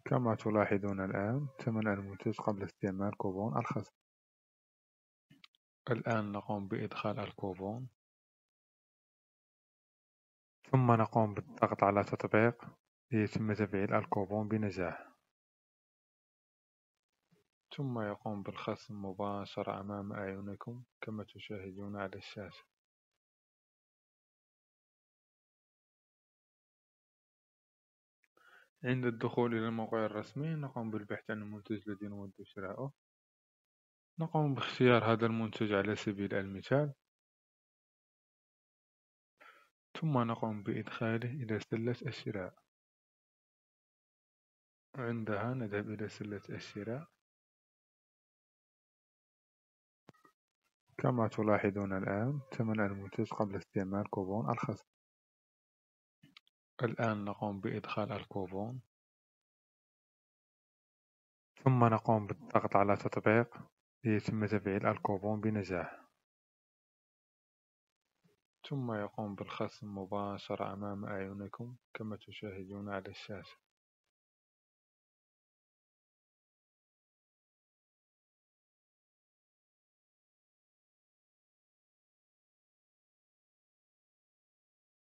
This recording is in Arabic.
كما تلاحظون الآن ثمن المنتج قبل استعمال كوبون الخصم. الآن نقوم بإدخال الكوبون، ثم نقوم بالضغط على تطبيق ليتم تفعيل الكوبون بنجاح، ثم يقوم بالخصم مباشرة أمام أعينكم كما تشاهدون على الشاشة. عند الدخول إلى الموقع الرسمي نقوم بالبحث عن المنتج الذي نود شراءه، نقوم باختيار هذا المنتج على سبيل المثال، ثم نقوم بإدخاله إلى سلة الشراء. عندها نذهب إلى سلة الشراء، كما تلاحظون الآن ثمن المنتج قبل استعمال كوبون الخصم. الآن نقوم بإدخال الكوبون، ثم نقوم بالضغط على تطبيق ليتم تفعيل الكوبون بنجاح، ثم يقوم بالخصم مباشرة أمام أعينكم كما تشاهدون على الشاشة.